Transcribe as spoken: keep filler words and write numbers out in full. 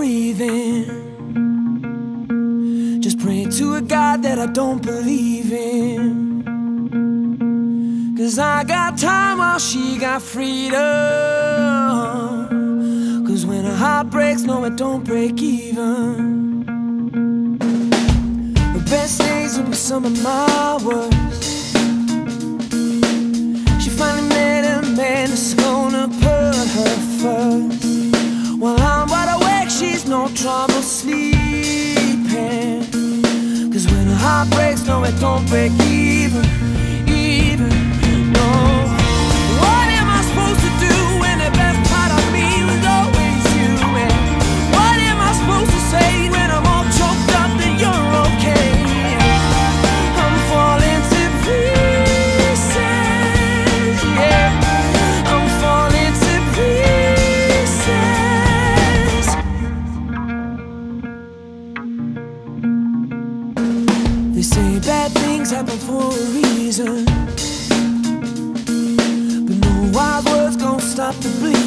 breathing. Just praying to a God that I don't believe in. 'Cause I got time while she got freedom. 'Cause when her heart breaks, no, it don't break even. The best days will be some of my worst. She finally met a man that's gonna put her first. While I'm wide awake, she's no trouble sleeping. 'Cause when her heart breaks, no, it don't break even, even, no. What am I supposed to do when the best part of me was always you? And what am I supposed to say when I'm all choked up that you're okay? I'm falling to pieces, yeah. I'm falling to pieces. They say bad things happen for a reason, but no wild words gon' stop the bleeding.